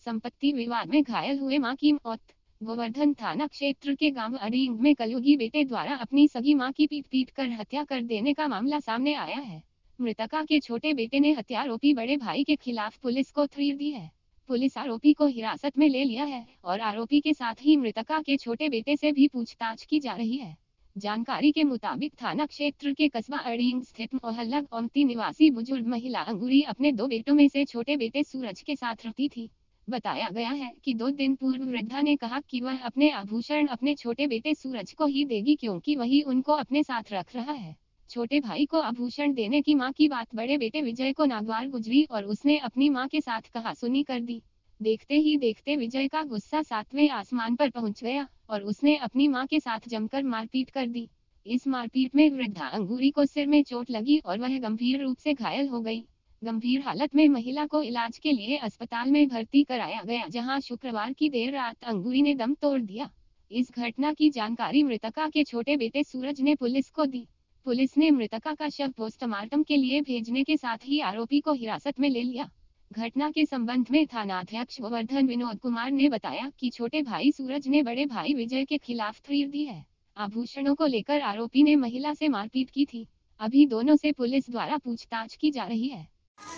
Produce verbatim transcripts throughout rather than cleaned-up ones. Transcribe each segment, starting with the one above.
संपत्ति विवाद में घायल हुए मां की मौत। गोवर्धन थाना क्षेत्र के गांव अड़ींग में कलयुगी बेटे द्वारा अपनी सगी मां की पीट पीट कर हत्या कर देने का मामला सामने आया है। मृतका के छोटे बेटे ने हत्यारोपी बड़े भाई के खिलाफ पुलिस को तहरीर दी है। पुलिस आरोपी को हिरासत में ले लिया है और आरोपी के साथ ही मृतका के छोटे बेटे से भी पूछताछ की जा रही है। जानकारी के मुताबिक थाना क्षेत्र के कस्बा अड़ींग स्थित मोहल्ला ओमती निवासी बुजुर्ग महिला अंगूरी अपने दो बेटों में से छोटे बेटे सूरज के साथ रहती थी। बताया गया है कि दो दिन पूर्व वृद्धा ने कहा कि वह अपने आभूषण अपने छोटे बेटे सूरज को ही देगी क्योंकि वही उनको अपने साथ रख रहा है। छोटे भाई को आभूषण देने की मां की बात बड़े बेटे विजय को नागवार गुजरी और उसने अपनी मां के साथ कहासुनी कर दी। देखते ही देखते विजय का गुस्सा सातवें आसमान पर पहुंच गया और उसने अपनी मां के साथ जमकर मारपीट कर दी। इस मारपीट में वृद्धा अंगूरी को सिर में चोट लगी और वह गंभीर रूप से घायल हो गई। गंभीर हालत में महिला को इलाज के लिए अस्पताल में भर्ती कराया गया, जहां शुक्रवार की देर रात अंगूरी ने दम तोड़ दिया। इस घटना की जानकारी मृतका के छोटे बेटे सूरज ने पुलिस को दी। पुलिस ने मृतका का शव पोस्टमार्टम के लिए भेजने के साथ ही आरोपी को हिरासत में ले लिया। घटना के संबंध में थानाध्यक्ष गोवर्धन विनोद कुमार ने बताया कि छोटे भाई सूरज ने बड़े भाई विजय के खिलाफ तहरीर दी है। आभूषणों को लेकर आरोपी ने महिला से मारपीट की थी। अभी दोनों से पुलिस द्वारा पूछताछ की जा रही है।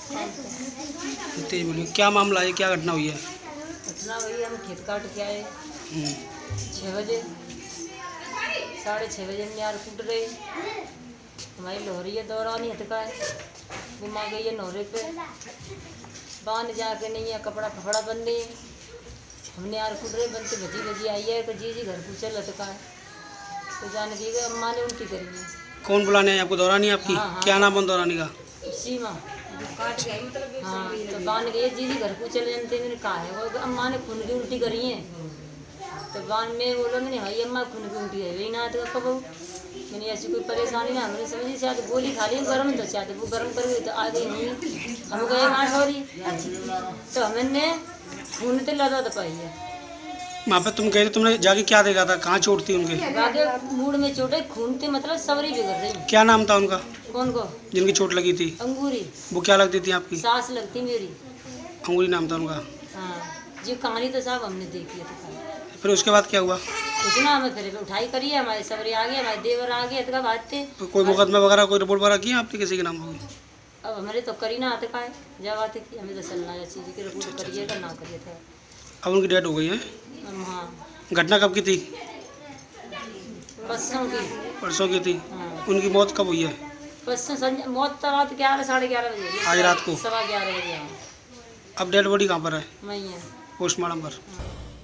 क्या मामला है, क्या घटना हुई है? घटना हुई, हम खेत काट के आए छः बजे, साढ़े छः बजे में यार कूट रही हमारी लोहरी है दौरानी हटका है घुमा गई है नौरे पे बांध जाके नहीं है कपड़ा फफड़ा बंद है। हमने यार कूट रहे बनते भजी भजी आई है तो जी जी घर पूछे लटका है तो जाने दी गई अम्मा ने उल्टी करी है। कौन बुलाने है आपको? दौरानी आपकी? हाँ, हाँ, क्या नाम है दौरानी का? सीमा। हाँ तो बांध गई जी जी घर पूछे जानते मैंने कहा है वो अम्मा ने खून की उल्टी करी है तो बांध में बोलो मैंने भाई अम्मा खून की उल्टी है वही ना तो कब मैंने ऐसी कोई परेशानी ना हमने समझी शायद गोली खा ली गर्म तो शायद वो गर्म कर गई तो आ गई नहीं हम गए वहाँ छोरी तो हमने खून तो लगा तो पाई है वहाँ पे। तुम कह रहे तुमने जाके क्या देखा था? कहाँ चोट थी उनके? आगे मूड में चोटे खून थे मतलब सबरी बिगड़ रही। क्या नाम था उनका? कौन को? जिनकी चोट लगी थी? अंगूरी। वो क्या लगती थी आपकी? सास लगती मेरी। अंगूरी नाम था उनका? हाँ जी कहानी तो साहब हमने देखी है। फिर उसके बाद क्या हुआ? कुछ ना हमें फिर उठाई करी है हमारे सबरी आ गए हमारे देवर आ गए इतना बात थे। तो कोई मुकदमा वगैरह कोई रिपोर्ट वगैरह की आपने किसी के नाम होगी? अब हमारे तो करी ना आते का है जब आते की हमें तो चलना है चीज़ की रिपोर्ट करिएगा ना करिए था। अब उनकी डेथ हो गई है? हाँ। घटना कब की थी? परसों की। परसों की थी? हाँ। उनकी मौत कब हुई है? परसों संजय मौत तो रात ग्यारह साढ़े ग्यारह बजे आज रात को? सवा ग्यारह बजे। अब डेड बॉडी कहाँ पर है? वही है पोस्टमार्टम पर। हाँ।